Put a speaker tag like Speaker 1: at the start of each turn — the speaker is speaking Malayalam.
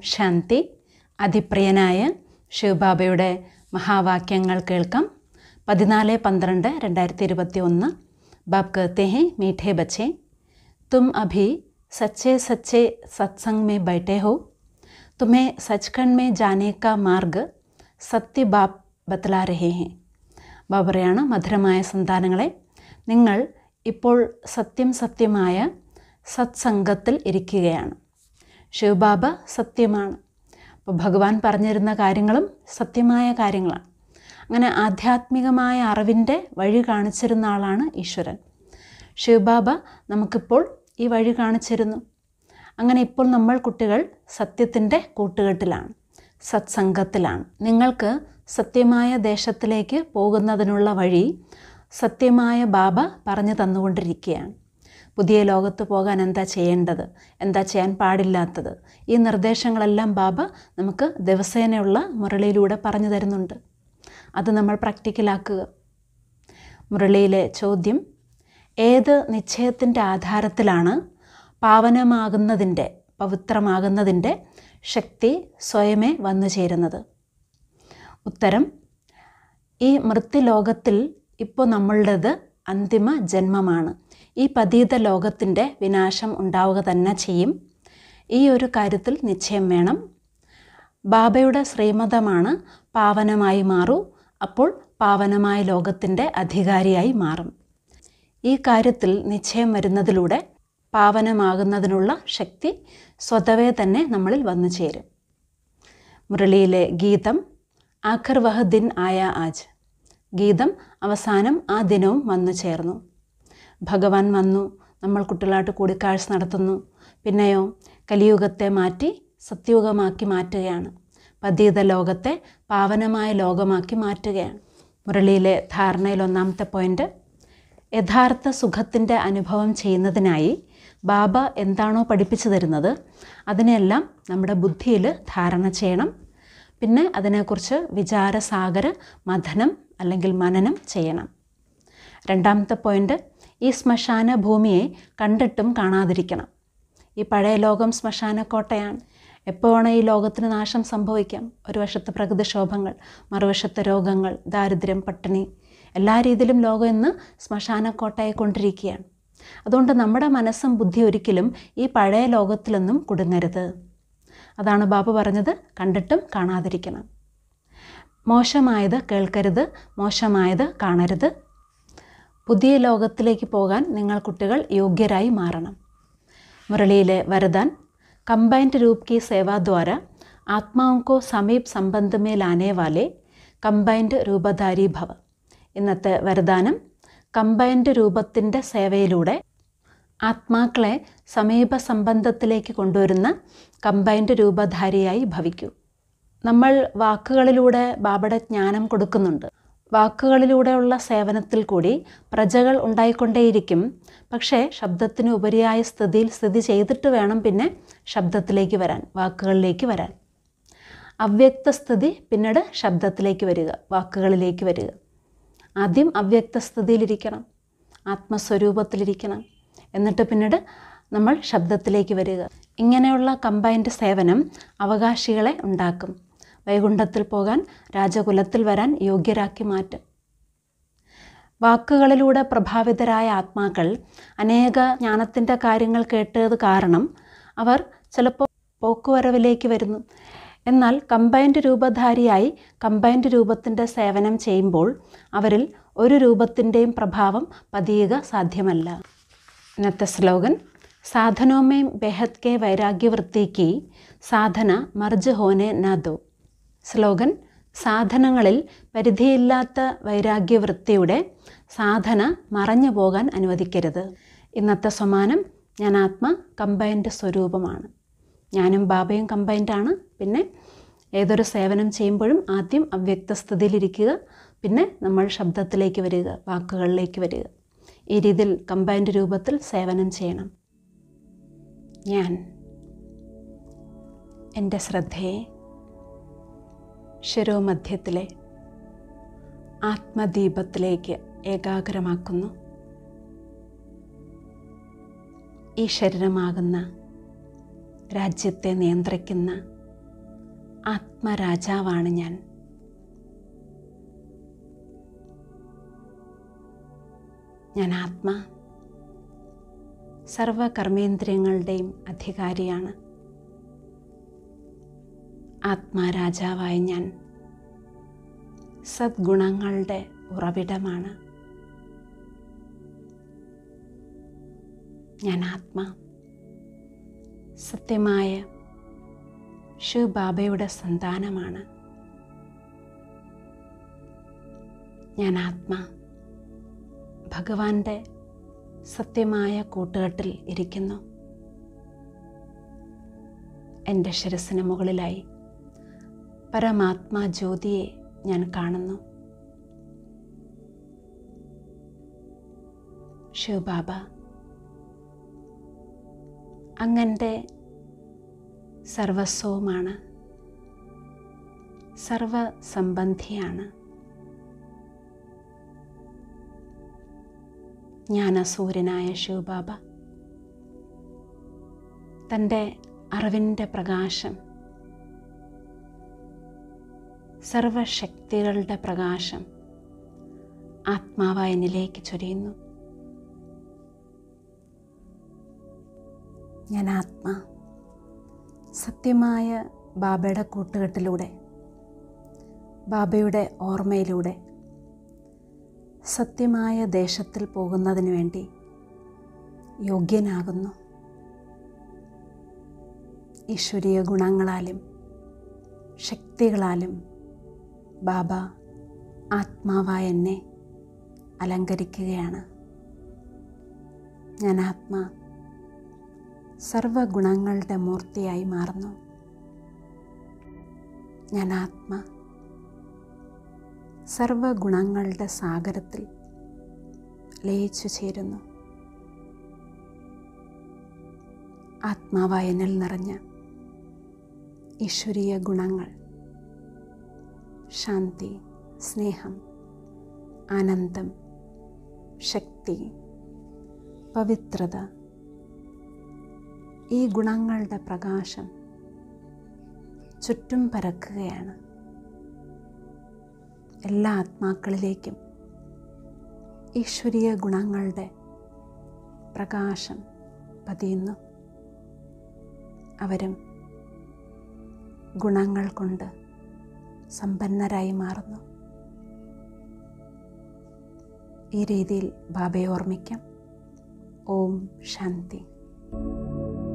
Speaker 1: ശാന്തി. അതിപ്രിയനായ ശിവബാബയുടെ മഹാവാക്യങ്ങൾ കേൾക്കാം. 14-12-2021. बाप कहते हैं, मीठे बच्चे, तुम अभी सच्चे सच्चे सत्संग में बैठे हो. तुम्हें सचखंड में जाने का मार्ग सत्य बाप बतला रहे हैं. ബാബ പറയാണ്, മധുരമായ സന്താനങ്ങളെ, നിങ്ങൾ ഇപ്പോൾ സത്യമായ സത്സംഗത്തിൽ ഇരിക്കുകയാണ്. ശിവബാബ സത്യമാണ്. അപ്പോൾ ഭഗവാൻ പറഞ്ഞിരുന്ന കാര്യങ്ങളും സത്യമായ കാര്യങ്ങളാണ്. അങ്ങനെ ആധ്യാത്മികമായ അറിവിൻ്റെ വഴി കാണിച്ചിരുന്ന ആളാണ് ഈശ്വരൻ. ശിവബാബ നമുക്കിപ്പോൾ ഈ വഴി കാണിച്ചിരുന്നു. അങ്ങനെ ഇപ്പോൾ നമ്മൾ കുട്ടികൾ സത്യത്തിൻ്റെ കൂട്ടുകെട്ടിലാണ്, സത്സംഗത്തിലാണ്. നിങ്ങൾക്ക് സത്യമായ ദേശത്തിലേക്ക് പോകുന്നതിനുള്ള വഴി സത്യമായ ബാബ പറഞ്ഞു തന്നുകൊണ്ടിരിക്കുകയാണ്. പുതിയ ലോകത്ത് പോകാൻ എന്താ ചെയ്യേണ്ടത്, എന്താ ചെയ്യാൻ പാടില്ലാത്തത്, ഈ നിർദ്ദേശങ്ങളെല്ലാം ബാബ നമുക്ക് ദിവസേനയുള്ള മുരളിയിലൂടെ പറഞ്ഞു തരുന്നുണ്ട്. അത് നമ്മൾ പ്രാക്ടിക്കലാക്കുക. മുരളിയിലെ ചോദ്യം: ഏത് നിശ്ചയത്തിൻ്റെ ആധാരത്തിലാണ് പാവനമാകുന്നതിൻ്റെ, പവിത്രമാകുന്നതിൻ്റെ ശക്തി സ്വയമേ വന്നു ചേരുന്നത്? ഉത്തരം: ഈ മൃത്യുലോകത്തിൽ ഇപ്പോൾ നമ്മളുടേത് അന്തിമ ജന്മമാണ്. ഈ പതീത ലോകത്തിൻ്റെ വിനാശം ഉണ്ടാവുക തന്നെ ചെയ്യും. ഈ ഒരു കാര്യത്തിൽ നിശ്ചയം വേണം. ബാബയുടെ ശ്രീമതമാണ് പാവനമായി മാറൂ, അപ്പോൾ പാവനമായ ലോകത്തിൻ്റെ അധികാരിയായി മാറും. ഈ കാര്യത്തിൽ നിശ്ചയം വരുന്നതിലൂടെ പാവനമാകുന്നതിനുള്ള ശക്തി സ്വതവേ തന്നെ നമ്മളിൽ വന്നു ചേരും. മുരളിയിലെ ഗീതം: ആഖിർ വഹ് ദിൻ ആയ ആജ്. ഗീതം അവസാനം ആ ദിനവും വന്നു ചേർന്നു. ഭഗവാൻ വന്നു, നമ്മൾ കുട്ടികളായിട്ട് കൂടിക്കാഴ്ച നടത്തുന്നു. പിന്നെയോ കലിയുഗത്തെ മാറ്റി സത്യുഗമാക്കി മാറ്റുകയാണ്. പതീത ലോകത്തെ പാവനമായ ലോകമാക്കി മാറ്റുകയാണ്. മുരളിയിലെ ധാരണയിൽ 1-ാമത്തെ പോയിൻ്റ്: യഥാർത്ഥ സുഖത്തിൻ്റെ അനുഭവം ചെയ്യുന്നതിനായി ബാബ എന്താണോ പഠിപ്പിച്ചു തരുന്നത് അതിനെല്ലാം നമ്മുടെ ബുദ്ധിയിൽ ധാരണ ചെയ്യണം. പിന്നെ അതിനെക്കുറിച്ച് വിചാരസാഗര മഥനം അല്ലെങ്കിൽ മനനം ചെയ്യണം. 2-ാമത്തെ പോയിൻ്റ്: ഈ ശ്മശാന ഭൂമിയെ കണ്ടിട്ടും കാണാതിരിക്കണം. ഈ പഴയ ലോകം ശ്മശാനക്കോട്ടയാണ്. എപ്പോഴാണ് ഈ ലോകത്തിന് നാശം സംഭവിക്കാം? ഒരു വശത്ത് പ്രകൃതിക്ഷോഭങ്ങൾ, മറുവശത്ത് രോഗങ്ങൾ, ദാരിദ്ര്യം, പട്ടിണി, എല്ലാ രീതിയിലും ലോകം ഇന്ന് ശ്മശാനക്കോട്ടയായിക്കൊണ്ടിരിക്കുകയാണ്. അതുകൊണ്ട് നമ്മുടെ മനസ്സും ബുദ്ധി ഒരിക്കലും ഈ പഴയ ലോകത്തിലൊന്നും കുടുങ്ങരുത്. അതാണ് ബാബ പറഞ്ഞത്, കണ്ടിട്ടും കാണാതിരിക്കണം. മോശമായത് കേൾക്കരുത്, മോശമായത് കാണരുത്. പുതിയ ലോകത്തിലേക്ക് പോകാൻ നിങ്ങൾ കുട്ടികൾ യോഗ്യരായി മാറണം. മുരളിയിലെ വരദാൻ: कंबाइंड रूप की सेवा द्वारा आत्माओं को समीप संबंध में लाने वाले कंबाइंड रूपधारी भव. ഇന്നത്തെ വരദാനം: കമ്പൈൻഡ് രൂപത്തിൻ്റെ സേവയിലൂടെ ആത്മാക്കളെ സമീപ സംബന്ധത്തിലേക്ക് കൊണ്ടുവരുന്ന കമ്പൈൻഡ് രൂപധാരിയായി ഭവിക്കൂ. നമ്മൾ വാക്കുകളിലൂടെ ബാബയുടെ ജ്ഞാനം കൊടുക്കുന്നുണ്ട്. വാക്കുകളിലൂടെയുള്ള സേവനത്തിൽ കൂടി പ്രജകൾ ഉണ്ടായിക്കൊണ്ടേയിരിക്കും. പക്ഷേ ശബ്ദത്തിന് ഉപരിയായ സ്ഥിതിയിൽ സ്ഥിതി ചെയ്തിട്ട് വേണം പിന്നെ ശബ്ദത്തിലേക്ക് വരാൻ, വാക്കുകളിലേക്ക് വരാൻ. അവ്യക്ത സ്ഥിതി പിന്നീട് ശബ്ദത്തിലേക്ക് വരിക, വാക്കുകളിലേക്ക് വരിക. ആദ്യം അവ്യക്ത സ്ഥിതിയിലിരിക്കണം, ആത്മസ്വരൂപത്തിലിരിക്കണം. എന്നിട്ട് പിന്നീട് നമ്മൾ ശബ്ദത്തിലേക്ക് വരിക. ഇങ്ങനെയുള്ള കമ്പൈൻഡ് സേവനം അവകാശികളെ ഉണ്ടാക്കും. വൈകുണ്ഠത്തിൽ പോകാൻ, രാജകുലത്തിൽ വരാൻ യോഗ്യരാക്കി മാറ്റും. വാക്കുകളിലൂടെ പ്രഭാവിതരായ ആത്മാക്കൾ അനേക ജ്ഞാനത്തിൻ്റെ കാര്യങ്ങൾ കേട്ടത് കാരണം അവർ ചിലപ്പോൾ പോക്കുവരവിലേക്ക് വരുന്നു. എന്നാൽ കമ്പൈൻഡ് രൂപധാരിയായി കമ്പൈൻഡ് രൂപത്തിൻ്റെ സേവനം ചെയ്യുമ്പോൾ അവരിൽ ഒരു രൂപത്തിൻ്റെയും പ്രഭാവം പതിയുക സാധ്യമല്ല. ഇന്നത്തെ സ്ലോഗൻ: സാധനോं में बेहद के वैराग्यवृत्ति की साधना मर्ज होने न दो. സ്ലോഗൻ: സാധനങ്ങളിൽ പരിധിയില്ലാത്ത വൈരാഗ്യവൃത്തിയുടെ സാധന മറഞ്ഞു പോകാൻ അനുവദിക്കരുത്. ഇന്നത്തെ സമാനം: ഞാൻ ആത്മ കമ്പൈൻഡ് സ്വരൂപമാണ്. ഞാനും ബാബയും കമ്പൈൻഡാണ്. പിന്നെ ഏതൊരു സേവനം ചെയ്യുമ്പോഴും ആദ്യം അവ്യക്ത സ്ഥിതിയിലിരിക്കുക, പിന്നെ നമ്മൾ ശബ്ദത്തിലേക്ക് വരിക, വാക്കുകളിലേക്ക് വരിക. ഈ രീതിയിൽ കമ്പൈൻഡ് രൂപത്തിൽ സേവനം ചെയ്യണം. ഞാൻ എൻ്റെ ശ്രദ്ധയെ ശിരോമധ്യത്തിലെ ആത്മദീപത്തിലേക്ക് ഏകാഗ്രമാക്കുന്നു. ഈ ശരീരമാകുന്ന രാജ്യത്തെ നിയന്ത്രിക്കുന്ന ആത്മരാജാവാണ് ഞാൻ. ഞാൻ ആത്മാ സർവകർമ്മേന്ദ്രിയങ്ങളുടെയും അധികാരിയാണ്. ആത്മാരാജാവായ ഞാൻ സദ്ഗുണങ്ങളുടെ ഉറവിടമാണ്. ഞാൻ ആത്മാ സത്യമായ ശിവ് ബാബയുടെ സന്താനമാണ്. ഞാൻ ആത്മാ ഭഗവാന്റെ സത്യമായ കൂട്ടുകെട്ടിൽ ഇരിക്കുന്നു. എൻ്റെ ശിരസിന് മുകളിലായി പരമാത്മാ ജ്യോതിയെ ഞാൻ കാണുന്നു. ശിവ് ബാബ, അങ്ങൻ്റെ സർവസ്വവുമാണ്, സർവസംബന്ധിയാണ്. ജ്ഞാനസൂര്യനായ ശിവ് ബാബ തൻ്റെ അറിവിൻ്റെ പ്രകാശം, സർവശക്തികളുടെ പ്രകാശം ആത്മാവായ എന്നിലേക്ക് ചൊരിയുന്നു. ഞാൻ ആത്മാ സത്യമായ ബാബയുടെ കൂട്ടുകെട്ടിലൂടെ, ബാബയുടെ ഓർമ്മയിലൂടെ സത്യമായ ദേശത്തിൽ പോകുന്നതിന് വേണ്ടി യോഗ്യനാകുന്നു. ഈശ്വരീയ ഗുണങ്ങളാലും ശക്തികളാലും ബാബ ആത്മാവായ എന്നെ അലങ്കരിക്കുകയാണ്. ഞാൻ ആത്മാ സർവഗുണങ്ങളുടെ മൂർത്തിയായി മാറുന്നു. ഞാൻ ആത്മാ സർവഗുണങ്ങളുടെ സാഗരത്തിൽ ലയിച്ചു ചേരുന്നു. ആത്മാവായ എന്നിൽ നിറഞ്ഞ ഈശ്വരീയ ഗുണങ്ങൾ, ശാന്തി, സ്നേഹം, ആനന്ദം, ശക്തി, പവിത്രത, ഈ ഗുണങ്ങളുടെ പ്രകാശം ചുറ്റും പരക്കുകയാണ്. എല്ലാ ആത്മാക്കളിലേക്കും ഈശ്വരീയ ഗുണങ്ങളുടെ പ്രകാശം പതിയുന്നു. അവരും ഗുണങ്ങൾ കൊണ്ട് സമ്പന്നരായി മാറുന്നു. ഈ രീതിയിൽ ബാബയെ ഓർമ്മിക്കാം. ഓം ശാന്തി.